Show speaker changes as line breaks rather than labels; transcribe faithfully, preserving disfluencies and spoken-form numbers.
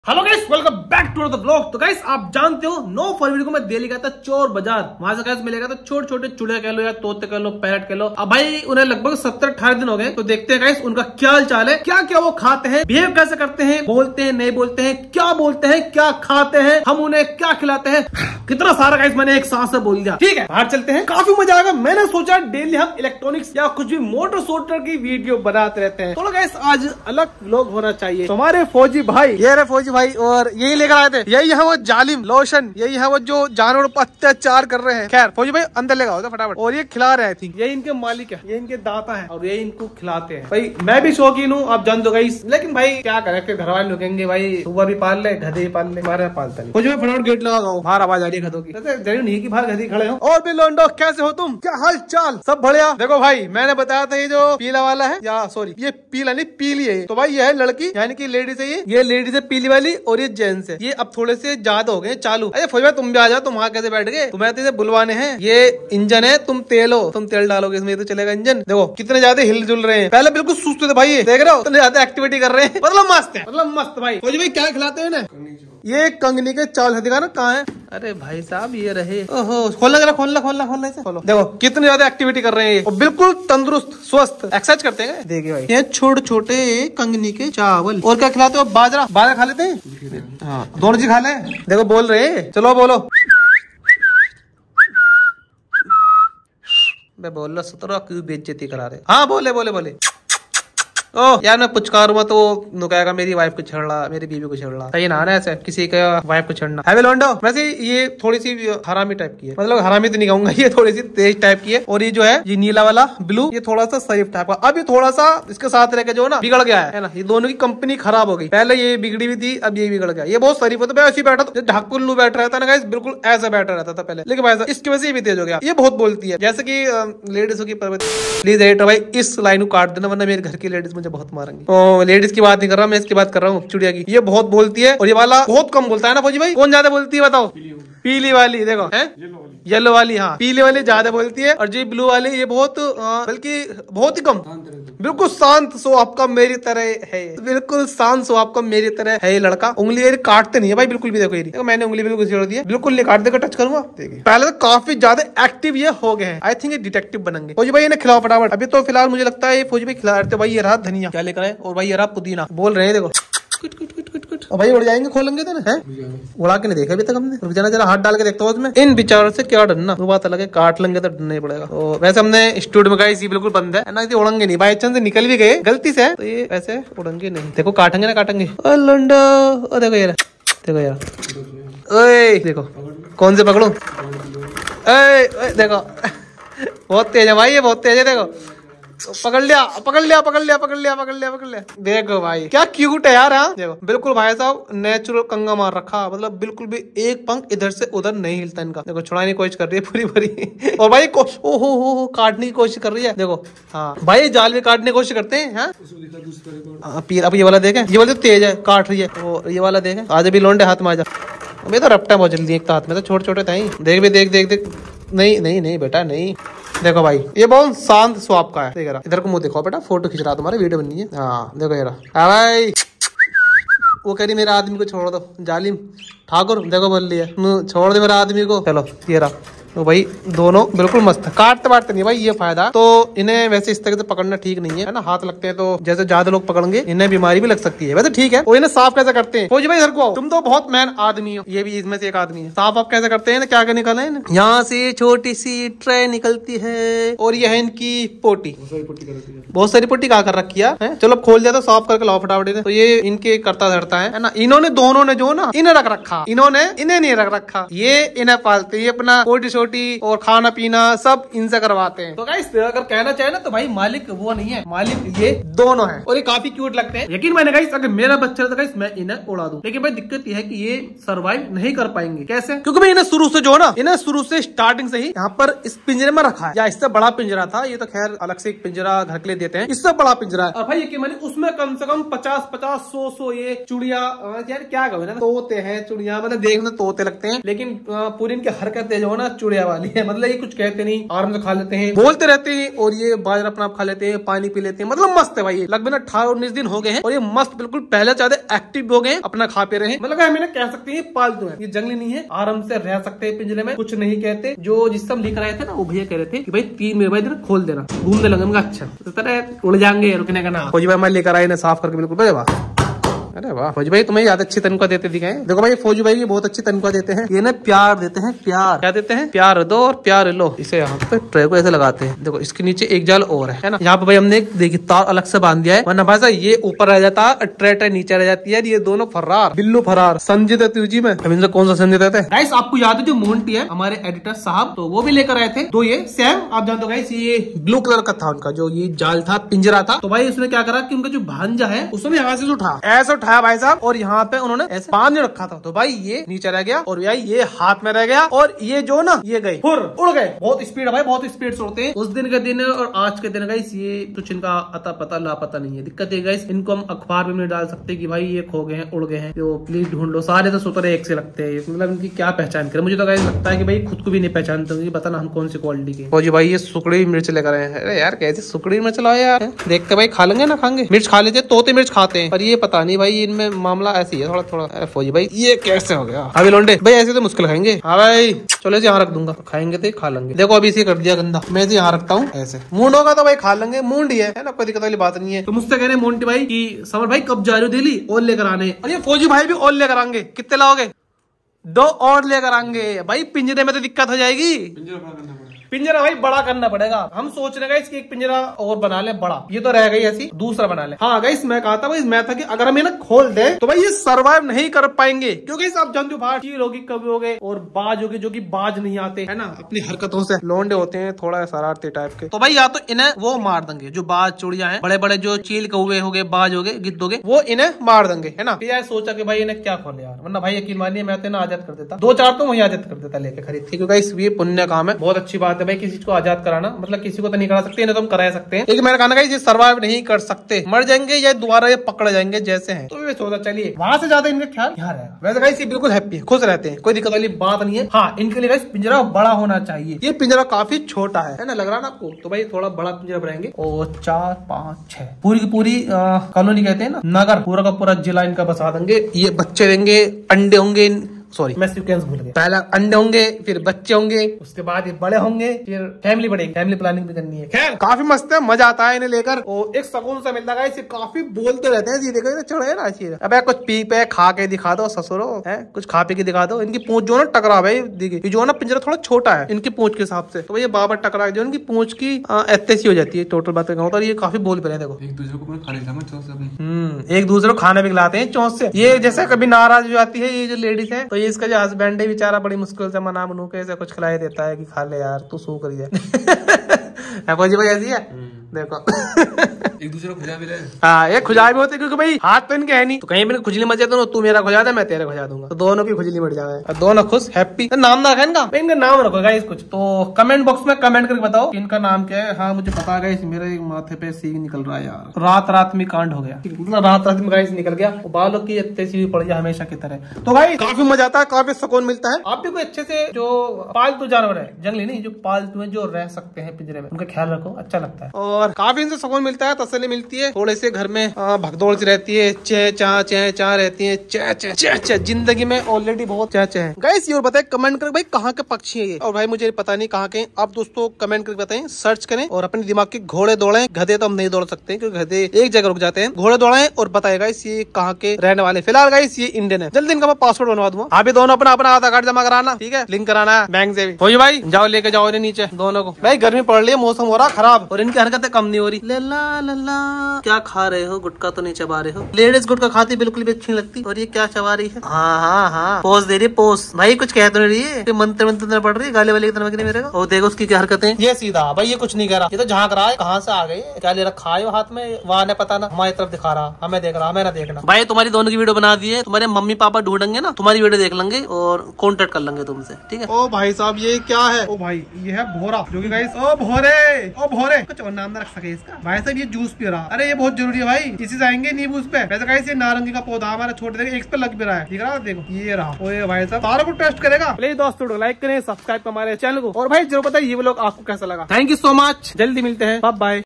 Hello guys, welcome back to the blog. तो guys आप जानते हो नौ फरवरी को मैं दिल्ली गया था चोर बाजार। वहां से गाइस मिलेगा तो छोटे छोटे चूड़े कह लो या तोते कह लो, पैरट कह लो। अब भाई उन्हें लगभग सत्तर अठारह दिन हो गए। तो देखते हैं गाइस उनका क्या चाल है, क्या क्या वो खाते हैं, बिहेव कैसे करते हैं, बोलते हैं नहीं बोलते हैं, क्या बोलते हैं, क्या खाते हैं, हम उन्हें क्या खिलाते हैं। कितना सारा गाइस मैंने एक सांस से बोल दिया। ठीक है, बाहर चलते हैं, काफी मजा आएगा। मैंने सोचा डेली हम इलेक्ट्रॉनिक्स या कुछ भी मोटर सोटर की वीडियो बनाते रहते हैं, तो गाइस आज अलग लोग होना चाहिए। तो हमारे फौजी भाई, ये रहे फौजी भाई, और यही लेकर आए थे। यही है वो जालिम लोशन, यही है वो जो जानवरों पर अत्याचार कर रहे हैं। खैर फौजी भाई अंदर लेगा होता फटाफट। और ये खिला रहे थे, ये इनके मालिक है, ये इनके दाता है और ये इनको खिलाते हैं। भाई मैं भी शौकीन हूँ, आप जान दो गाइस, लेकिन भाई क्या करें, फिर घर वाले रुकेंगे भाई, सुबह भी पाल ले, गधे भी पाल ले, हमारे पालता नहीं। फौजी भाई फटाफट गेट लगा, बाहर आवाज आ रही है गधों की। जरूर नहीं की बाहर गधे खड़े हो। और भी लोंडो कैसे हो तुम, क्या हाल चाल, सब बढ़िया। देखो भाई मैंने बताया था ये जो पीला वाला है, या सॉरी ये पीला नहीं पीली है। तो भाई ये है लड़की यानी कि लेडीज है, ये ये लेडीज है पीली वाली, और ये जेंट्स है। ये अब थोड़े से ज्यादा हो गए चालू। अरे फौजी भाई तुम भी आ जाओ, तुम वहाँ कैसे बैठ गए, तुम्हें तो बुलवाने हैं। ये इंजन है, तुम तेल हो, तुम तेल डालोगे इसमें तो चलेगा इंजन। देखो कितने ज्यादा हिल जुल रहे हैं, पहले बिल्कुल सुस्त थे भाई, देख रहे हो इतने ज्यादा एक्टिविटी कर रहे हैं, मतलब मस्त है, मतलब मस्त भाई। फौजी भाई क्या खिलाते हैं ना, ये कंगनी के चावल है, दिखा ना कहाँ है। अरे भाई साहब ये रहे, ओहो खोलना जरा, खोलना खोलना खोलना से खोलो। देखो कितने ज्यादा एक्टिविटी कर रहे हैं, और बिल्कुल तंदुरुस्त स्वस्थ एक्सरसाइज करते हैं। देखिए भाई ये छोटे छोटे कंगनी के चावल। और क्या खिलाते हो, बाजरा, बाजरा खा लेते हैं, हाँ दोनों चीज खा ले। देखो बोल रहे, चलो बोलो। मैं बोल रहा सत्रह क्यों बेइज्जती करा रहे। हाँ बोले बोले बोले। ओह यार मैं पुचकारूंगा तो वो कहेगा मेरी वाइफ को छेड़ रहा, मेरी बीवी को छेड़ रहा। सही ना ना ऐसे किसी का वाइफ को छेड़ना है। लोंडो वैसे ये थोड़ी सी हरामी टाइप की है, मतलब हरामी तो नहीं कहूंगा, ये थोड़ी सी तेज टाइप की है। और ये जो है ये नीला वाला ब्लू, ये थोड़ा सा शरीफ टाइप का। अब ये थोड़ा सा इसके साथ रह के जो ना बिगड़ गया है ना, ये दोनों की कंपनी खराब हो गई। पहले ये बिगड़ी हुई थी, अब ये बिगड़ गया। ये बहुत शरीफ होता है, ऐसे बैठा तो ढाकुल्लू बैठ रहता है ना गाइस, बिल्कुल ऐसा बैठा रहता था पहले, लेकिन भाई इसकी वजह से ये भी तेज हो गया। ये बहुत बोलती है, जैसे की लेडीजों की। प्लीज एडिटर भाई इस लाइन को काट देना, वरना मेरे घर की लेडीज मुझे बहुत मारेंगी। लेडीज की बात नहीं कर रहा मैं, इसकी बात कर रहा हूँ चिड़िया की। ये बहुत बोलती है, और ये वाला बहुत कम बोलता है ना फौजी भाई। कौन ज्यादा बोलती है बताओ, पीली वाली देखो है, येलो वाली, हाँ पीली वाली ज्यादा बोलती है, और जो ब्लू वाली ये बहुत बल्कि बहुत ही कम, बिल्कुल शांत स्वभाव का मेरी तरह है, बिल्कुल शांत स्वभाव का मेरी तरह है ये लड़का। उंगली ये काटते नहीं है भाई बिल्कुल भी। देखो ये देखो मैंने उंगली बिल्कुल छोड़ दी है, बिल्कुल नहीं काट देगा, टच करूंगा। पहले तो काफी ज्यादा एक्टिव ये हो गए हैं, आई थिंक ये डिटेक्टिव बनेंगे। फौजी भाई इन्हें खिलाओ फटाफट। अभी तो फिलहाल मुझे लगता है फौजी भाई खिला रहे थे। भाई ये रहा धनिया, क्या लेकर आए, और भाई ये रहा पुदीना। बोल रहे हैं देखो कुट कुट कुट कुट कुट। और भाई उड़ जाएंगे, खोलेंगे तो ना, उड़ा के नहीं देखा अभी तक हमने। रुक जाना जरा, हाथ डाल के देखता हूँ उसमें। इन विचारों से क्या डरना, वो बात अलग है, काट लेंगे तो डरना ही पड़ेगा। तो वैसे हमने स्टूडियो में गाइस ये बिल्कुल बंद है ना, उड़ेंगे नहीं, बाई चांस निकल भी गए गलती से तो ये ऐसे उड़ेंगे नहीं। देखो काटेंगे ना काटेंगे। ओ लंडो, ओ देखो यार, देखो यार, ओए देखो कौन से पकड़ू, ओए देखो बहुत तेज है भाई, ये बहुत तेज है। देखो पकड़ लिया पकड़ लिया पकड़ लिया पकड़ लिया पकड़ लिया पकड़ लिया। देखो भाई क्या क्यूट है यार। हाँ देखो बिल्कुल भाई साहब नेचुरल कंगा मार रखा, मतलब बिल्कुल भी एक पंख इधर से उधर नहीं हिलता इनका। देखो छुड़ाने की कोशिश कर रही है पूरी पूरी। और भाई ओ हो हो काटने की कोशिश कर रही है। देखो हाँ भाई जाल में काटने की कोशिश करते हैं। हाँ अब ये वाला देखे, ये वाला तेज है, काट रही है। और ये वाला देखे, आज भी लोंडे हाथ में आ जा। अभी तो रपटा बहुत जल्दी, एक तो हाथ में तो छोटे छोटे थे। देख भी देख देख देख, नहीं नहीं नहीं बेटा नहीं। देखो भाई ये बहुत शांत स्वभाव का है। देख रहा, इधर को मुंह देखो बेटा, फोटो खींच रहा, तुम्हारी वीडियो बननी है। हाँ देखो ये रहा भाई, वो कह रही मेरा आदमी को छोड़ दो, जालिम ठाकुर देखो बोल लिया छोड़ दे मेरा आदमी को। चलो ये रहा, तो भाई दोनों बिल्कुल मस्त है, काटते बाटते नहीं भाई, ये फायदा। तो इन्हें वैसे इस तरह से पकड़ना ठीक नहीं है, है ना, हाथ लगते हैं तो जैसे ज्यादा लोग पकड़ेंगे इन्हें बीमारी भी लग सकती है। वैसे ठीक है, वो इन्हें साफ कैसे करते हैं फौजी भाई, इधर को आओ, तुम तो बहुत मैन आदमी हो, ये भी इसमें से एक आदमी है। साफ आप कैसे करते हैं, क्या क्या निकाला है, यहाँ से छोटी सी ट्रे निकलती है, और यह है इनकी पोटी, बहुत सारी पोटी कहा कर रखी है। चलो खोल दिया तो साफ करके लाओ फटाफट। तो ये इनके करता धरता है ना, इन्होंने दोनों ने जो ना इन्हें रख रखा, इन्होंने इन्हें नहीं रख रखा, ये इन्हें पालते, ये अपना पोटी छोटी और खाना पीना सब इनसे करवाते हैं। तो गाइस अगर कहना चाहे ना तो भाई मालिक वो नहीं है, मालिक ये दोनों हैं, और ये काफी क्यूट लगते हैं। यकीन मैंने गाइस अगर मेरा बच्चा तो गाइस मैं इन्हें उड़ा दूं, लेकिन भाई दिक्कत ये है कि ये सरवाइव नहीं कर पाएंगे। कैसे, क्योंकि मैं इन्हें शुरू से जो ना इन्हें शुरू से स्टार्टिंग से ही यहाँ पर इस पिंजरे में रखा है, या इससे बड़ा पिंजरा था, ये तो खैर अलग से एक पिंजरा घर के लिए देते हैं, इससे बड़ा पिंजरा है। और भाई यकीन मैंने उसमें कम से कम पचास पचास सौ सौ ये चुड़िया, यार क्या कहो ना, तोते हैं, चुड़िया, मतलब देखने तोते लगते हैं, लेकिन पूरी इनकी हरकतें जो है ना चिड़िया वाली है, मतलब ये कुछ कहते नहीं, आराम से खा लेते हैं, बोलते रहते हैं और ये बाजरा अपना आप खा लेते हैं, पानी पी लेते हैं, मतलब मस्त है भाई। लगभग अठारह उन्नीस दिन हो गए हैं और ये मस्त बिल्कुल पहले ज्यादा एक्टिव हो गए, अपना खा पे रहे, मतलब मैंने कह सकते हैं पालतू है, ये जंगली नहीं है, आराम से रह सकते हैं पिंजरे में, कुछ नहीं कहते। जो जिससे हम लिख रहे थे ना वो भैया कह रहे थे कि भाई तीन मेरे भाई खोल देना, घूमने लगे, अच्छा तो तरह उड़ जाएंगे, रुकने का ना। फौजी भाई मैं लेकर आए साफ करके बिल्कुल, भाई वाह, अरे वाह फौजी भाई तुम्हें याद अच्छी तनख्वाह देते दिखाए। देखो भाई फौजी भाई ये बहुत अच्छी तनख्वाह देते हैं, ये ना प्यार देते हैं, प्यार क्या देते हैं, प्यार दो और प्यार लो। इसे यहाँ पे ट्रे को ऐसे लगाते हैं, देखो इसके नीचे एक जाल और है ना, यहाँ पे भाई हमने देखिए तार अलग से बांध दिया है, वरना भाई साहब ये ऊपर रह जाता है, ट्रे ट्रे नीचे रह जाती है, ये दोनों फरार, बिल्लू फरार। संजय दत्त जी में अभी कौन सा संजय दत्त है गाइस, आपको याद है जो मोंटी है हमारे एडिटर साहब, तो वो भी लेकर आए थे दो, ये सेम आप जानते हो गाइस, ये ब्लू कलर का था उनका जो ये जाल था, पिंजरा था। तो भाई उसने क्या करा कि उनका जो भांजा है उसने यहाँ से उठा, ऐसा उठाया भाई साहब, और यहाँ पे उन्होंने ऐसे बांध रखा था, तो भाई ये नीचे रह गया और भाई ये हाथ में रह गया, और ये जो ना ये गए फुर उड़ गए। बहुत स्पीड है भाई, बहुत स्पीड से उड़ते हैं। उस दिन के दिन और आज के दिन गाइस ये कुछ इनका अता पता लापता नहीं है। दिक्कत है गाइस, इनको हम अखबार में नहीं डाल सकते कि भाई ये खो गए हैं, उड़ गए हैं, तो प्लीज ढूंढ लो। सारे तो सुतरे एक से लगते हैं, मतलब इनकी क्या पहचान करे। मुझे तो गाइस लगता है कि भाई खुद को भी नहीं पहचानते होंगे, बताना हम कौन सी क्वालिटी के। फौजी भाई ये सुकड़ी मिर्च लेकर आए हैं। अरे यार कैसे सुकड़ी मिर्च लाए यार, देखते भाई खा लेंगे ना, खाएंगे मिर्च खा लेते, तोते मिर्च खाते हैं, पर ये पता नहीं भाई इनमें मामला ऐसी है थोड़ा थोड़ा। अरे फौजी भाई ये कैसे हो गया, अभी लोंडे भाई ऐसे तो मुश्किल खाएंगे। हाँ भाई चलो इसे यहाँ रख दूंगा, खाएंगे तो खा लेंगे। देखो अभी इसे कर दिया गंदा, मैं इसे यहाँ रखता हूँ, ऐसे मूड होगा तो भाई खा लेंगे, मूड ही है ना, कोई दिक्कत वाली बात नहीं है। तो मुझसे कह रहे हैं मोंटी भाई की समर भाई कब जा रहे हो दिल्ली, और लेकर आने, और ये फौजी भाई भी और लेकर आएंगे। कितने लाओगे, दो और लेकर आएंगे भाई, पिंजरे में तो दिक्कत हो जाएगी, पिंजरा भाई बड़ा करना पड़ेगा। हम सोच रहे हैं इसकी एक पिंजरा और बना ले बड़ा, ये तो रह गई ऐसी, दूसरा बना ले। हाँ गाइस मैं कहा था भाई, मैं था कि अगर हम इन्हें खोल दे तो भाई ये सरवाइव नहीं कर पाएंगे, क्योंकि आप जानते हो बाहर चील होगी, कभी हो गए, और बाज होगी जो कि बाज नहीं आते है ना, अपनी हरकतों से लोंडे होते हैं थोड़ा शरारती टाइप के। तो भाई या तो इन्हें वो मार देंगे जो बाज चुड़िया है, बड़े बड़े जो चील कौवे हो गए, बाज हो गए, गिद्ध हो गए, वो इन्हें मार देंगे है ना। यार सोचा कि भाई इन्हें क्या खोले यार, वरना भाई यकीन मानिए मैं तो इन्हें आजाद कर देता, दो चार तो वही आजाद कर देता लेके खरीद के, क्योंकि ये पुण्य काम है, बहुत अच्छी बात है भाई किसी को आजाद कराना, मतलब किसी को तो नहीं करा सकते, इन्हें तो हम करा सकते हैं, लेकिन मैंने कहा ये सर्वाइव नहीं कर सकते, मर जाएंगे या दोबारा ये पकड़ जाएंगे जैसे हैं। तो मैं सोचा चलिए वहां से ज्यादा इनका ख्याल यहाँ रहेगा। वैसे गाइस ये बिल्कुल हैप्पी है, खुश रहते हैं, कोई दिक्कत वाली बात नहीं है। हाँ इनके लिए गाइस पिंजरा बड़ा होना चाहिए, ये पिंजरा काफी छोटा है, है ना, लग रहा है ना आपको, तो भाई थोड़ा बड़ा पिंजरा बनाएंगे। और चार पाँच छह पूरी की पूरी कॉलोनी कहते हैं ना, नगर, पूरा का पूरा जिला इनका बसा देंगे। ये बच्चे देंगे, अंडे होंगे, सॉरी मैं सीक्वेंस भूल गया, पहला अंडे होंगे, फिर बच्चे होंगे, उसके बाद ये बड़े होंगे, फिर फैमिली बढ़ेगी, फैमिली प्लानिंग भी करनी है। खैर काफी मस्त है, मजा आता है इन्हें लेकर, और एक सुकून सा मिलता है। इसे काफी बोलते रहते हैं, ये देखो चढ़े ना चाहिए, अब कुछ पी पे खा के दिखा दो ससुरो, है कुछ खा पी के दिखा दो। इनकी पूंछ जो ना टकरा भाई, देखिए जो ना पिंजरा थोड़ा छोटा है इनकी पूंछ के हिसाब से, तो ये बाबा टकरा जो इनकी पूंछ की ऐसी हो जाती है, टोटल बात कहूँ तो ये काफी बोल पे रहे। देखो एक दूसरे को हम्म एक दूसरे को खाना भी खिलाते हैं चौंस से। ये जैसे कभी नाराज हो जाती है ये जो लेडीज है, तो ये इसका जो हस्बैंड बेचारा बड़ी मुश्किल से मना मनू के ऐसे कुछ खिलाई देता है कि खा ले यार तू सो करिए। फौजी भाई ऐसी है देखो
एक दूसरे को खुजा भी रहे।
हाँ ये खुजाई भी होती है, क्योंकि भाई हाथ तो इनके है नहीं, तो कहीं भी खुजली मच जाए तो तू मेरा खुजा दे मैं तेरे खुजा दूंगा, तो दोनों की खुजली मच जाए और दोनों खुश हैप्पी। तो नाम ना इनका, इनका नाम रखोगा इस कुछ, तो कमेंट बॉक्स में कमेंट करके बताओ इनका नाम क्या है। हाँ मुझे पता है मेरे माथे पे सी निकल रहा है यार, रात रात में कांड हो गया, मतलब रात रात में गाइस निकल गया, बालों की इतनी सी पड़ जाए हमेशा की तरह। तो भाई काफी मजा आता है, काफी सुकून मिलता है। आप भी कोई अच्छे से जो पालतू जानवर है, जंगली नहीं, जो पालतू है, जो रह सकते हैं पिंजरे में, उनका ख्याल रखो, अच्छा लगता है और काफी इनसे सुकून मिलता है, तसल्ली मिलती है। थोड़े से घर में भगदौड़ सी रहती है, चह चाह चह चाह रहती है, चह चह चह चह जिंदगी में ऑलरेडी बहुत चह चह है। गाइस ये और बताए कमेंट करके भाई कहाँ के पक्षी है ये, और भाई मुझे पता नहीं कहाँ के, आप दोस्तों कमेंट करके बताएं, सर्च करें और अपने दिमाग के घोड़े दौड़े। गधे तो हम नहीं दौड़ सकते क्योंकि गधे एक जगह रुक जाते हैं, घोड़े दौड़ाएं और बताए गाइस ये कहाँ के रहने वाले। फिलहाल गाइस ये इंडियन है, जल्दी इनका मैं पासपोर्ट बनवा दूंगा। आप भी दोनों अपना अपना आधार कार्ड जमा कराना, ठीक है, लिंक कराना है बैंक से भी। हो भाई जाओ लेके जाओ इन्हें नीचे दोनों को, भाई गर्मी पड़ रही है, मौसम हो रहा खराब और इनकी हरकतें कम नहीं हो रही। लल्ला लल्ला क्या खा रहे हो, गुटखा तो नहीं चबा रहे हो? लेडीज गुटखा खाती बिल्कुल भी अच्छी लगती, और ये क्या चबा रही है? हाँ हाँ हाँ पोज दे रही है, पोज भाई कुछ कह तो नहीं रही है, मंत्र मंत्र पड़ रही है, गाले वाले की तरह नहीं मेरे को। और देखो उसकी क्या हरकतें, ये सीधा भाई ये कुछ नहीं कह रहा, ये तो झांक रहा है कहाँ से आ गई, क्या ले रखा है हाथ में, वहाँ ने पता ना, हमारी तरफ दिखा रहा, हमें देख रहा, हमें ना देखना। भाई तुम्हारी दोनों की वीडियो बना दी है, तुम्हारे मम्मी पापा ढूंढेंगे ना, तुम्हारी वीडियो देख लेंगे और कॉन्टेक्ट कर लेंगे तुमसे, ठीक है। ओ भाई साहब ये क्या है? ओ भाई ये है भोरा, जो कि गाइस ओ भोरे ओ भोरे कुछ और नाम रख सके इसका। भाई साहब ये जूस पी रहा, अरे ये बहुत जरूरी है भाई, इसी से आएंगे नींबू उस पे। वैसे गाइस ये नारंगी का पौधा हमारा छोटे देखो एक पे लग भी रहा है, दिख रहा है देखो ये रहा। ओए भाई साहब सारा को टेस्ट करेगा। प्लीज दोस्तों लाइक करें, सब्सक्राइब करें हमारे चैनल को, और भाई जरूर बताइए ये व्लॉग आपको कैसा लगा। थैंक यू सो मच, जल्दी मिलते हैं, बाय बाय।